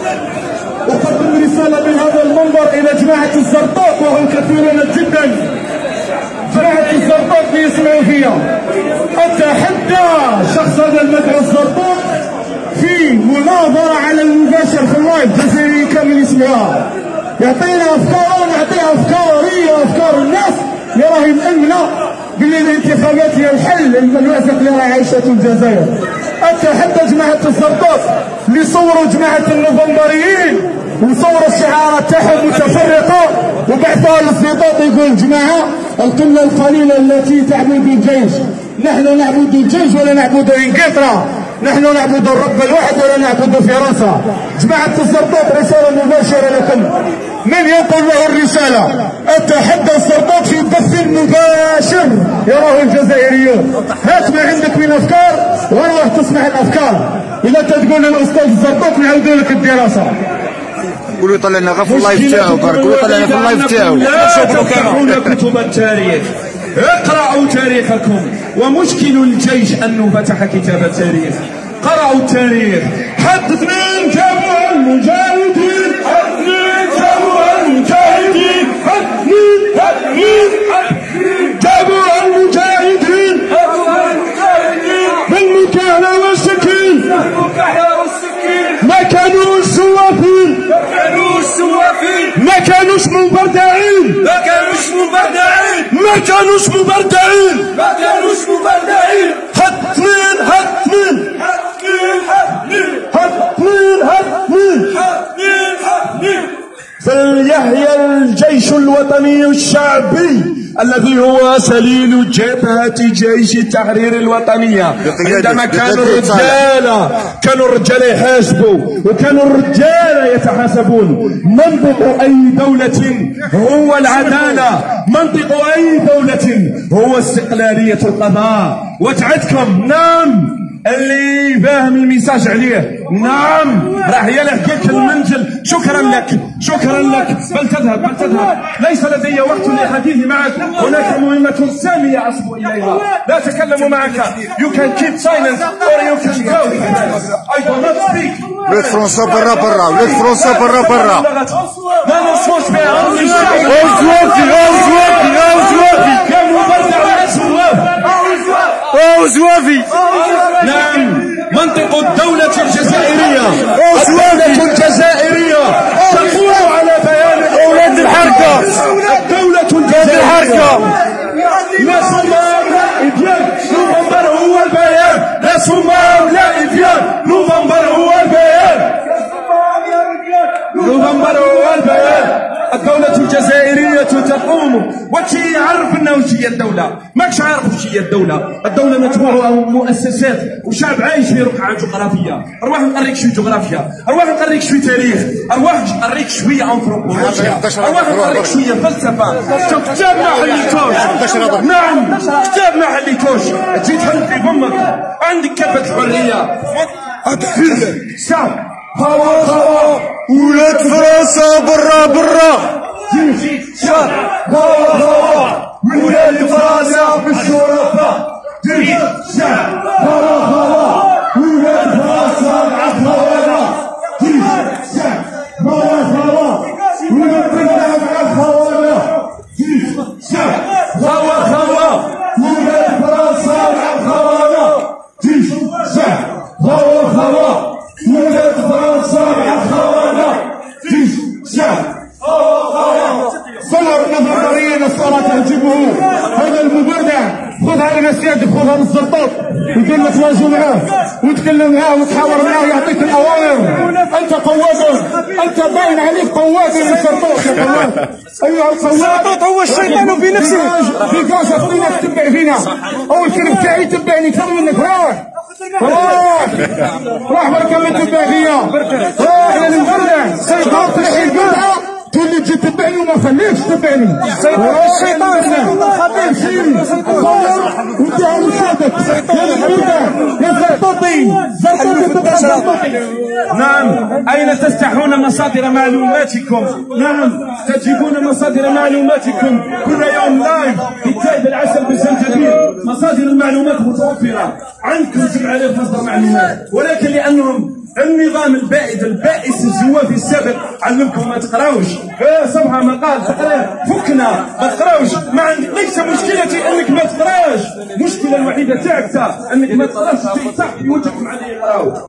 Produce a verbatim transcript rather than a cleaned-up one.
أقدم رسالة من هذا المنبر إلى جماعة الزرطوط وهم كثيرون جدا. جماعة الزرطوط اللي يسمعوا فيها، أتحدى شخص هذا المدعو الزرطوط في مناظرة على المباشر في اللايف جزائري كامل يسمعها، يعطينا أفكاره ونعطيها أفكار هي وأفكار الناس اللي راهي مأمنة بلي الانتخابات هي الحل للمأزق اللي راهي عايشته الجزائر. أتحدى جماعة الزرطوط اللي صوروا جماعة النوفمبريين وصوروا الشعارات تاعهم متفرقة وبعثوها للزيطاط يقول جماعة القلة القليلة التي تعبد الجيش، نحن نعبد الجيش ولا نعبد انجلترا، نحن نعبد الرب الواحد ولا نعبد فرنسا. جماعة الزرطوط رسالة مباشرة لكم، من يقول له الرسالة؟ أتحدى الزرطوط في بث مباشر يراه الجزائريون. هات ما عندك من أفكار وروح تسمع الأفكار. إذا تقول للأستاذ الزرطوط نعاودوا لك الدراسة. قولوا يطلع لنا غير في اللايف تاعو، قولوا يطلع لنا في اللايف تاعو. لا تفتحون كتب التاريخ، اقرأوا تاريخكم. ومشكل الجيش أنه فتح كتاب التاريخ. قرأوا التاريخ. حد اثنين جابوا المجاهدين، حد اثنين جابوا المجاهدين، حد اثنين حد اثنين جابوا المجاهدين بالمكاحلة والسكين، ما كانوش سوافين، ما كانوش سوافين، ما كانوش مبردعين، ما كانوش مبردعين، ما كانوش مبردعين، ما كانوش مبردعين. هات اثنين هات اثنين هات اثنين هات اثنين هات اثنين هات اثنين. فليحيى الجيش الوطني الشعبي الذي هو سليل جبهة جيش التحرير الوطنية. عندما كانوا الرجال كانوا الرجال يحاسبوا وكانوا الرجال يتحاسبون. منطق أي دولة هو العدالة، منطق أي دولة هو استقلالية القضاء. وتعدكم نعم اللي فاهم الميساج عليه، نعم راح يلحقك المنزل. شكرا لك شكرا لك، بل تذهب بل تذهب، ليس لدي وقت للحديث معك، هناك مهمة سامية أصبو إليها. لا تكلموا معك. You can keep silence or you can go. I do not speak. ولاد فرنسا برا برا، ولاد فرنسا برا برا. ما نصوص بها. أو زوافي أو زوافي أو زوافي يا مبردع زواف أو زوافي. نعم، منطق الدولة الجزائرية، الدولة الجزائرية تقوم على بيان أولاد الحركة، الدولة الجزائرية. لا صمام لا إبيان، نوفمبر هو البيان. لا صمام لا إبيان، نوفمبر هو البيان. نوفمبر هو البيان. الدولة الجزائرية تقوم. وكي يعرف انه وش هي الدولة؟ ماكش عارف وش هي الدولة. الدولة مجموعة مؤسسات وشعب عايش في رقعة جغرافية. أرواح نقريك شوي جغرافيا، أرواح نقريك شوي تاريخ، أرواح نقريك شوية أنثروبولوجيا، أرواح نقريك شوية فلسفة. كتاب ما حليتوش. نعم كتاب ما حليتوش. جيت حل في فمك، عندك كافة الحرية. سام هوا هوا ولاد فرنسا برا برا. جيت شاب هوا هوا ولاد فرنسا بالشرفاء. جيت شاب هوا هوا ولاد فرنسا بالخوانا. جيت شاب هوا هوا ولاد فرنسا بالخوانا. جيت شاب هوا هوا ولاد فرنسا بالخوانا. جيت شاب هوا هوا ولاد فرنسا بالخوانا. جيت شاب صور النظريين الصورة تعجبه. هذا المبردع خذها إلى سيادك، خذها للزرطوط يقول لك تواجه معاه وتكلم معاه وتحاور معاه ويعطيك الأوامر. أنت قواد، أنت باين عليك قواد يا الزرطوط يا قواد. أيها القواد هو الشيطان بنفسه. في كاس أخطينا تتبع فينا. أول كلمة تاعي تبعني كم منك. روح روح روح بركة من تتبع فيا. روح يا المبردع سيطرت لحي القرعة تقول لي تجي تتبعني وما خليكش تتبعني. الشيطان خطير سيري وانتهى مشاهدك يا المبردع يا زرطوطي زرطوطي. نعم، أين تفتحون مصادر معلوماتكم؟ نعم، تجيبون مصادر معلوماتكم كل يوم لايف كتاب العسل بالزنجبيل. مصادر المعلومات متوفرة عندكم، سبعة آلاف مصدر معلومات، ولكن لأنهم النظام البائد البائس الزوافي السابق علمكم ما تقراوش. سمعها ما قال تقرا فكنا ما تقراوش. مع ليس مشكلتي انك ما تقراش، المشكله الوحيده تاعك انك ما تقراش، تفتح في وجهك مع اللي يقراو.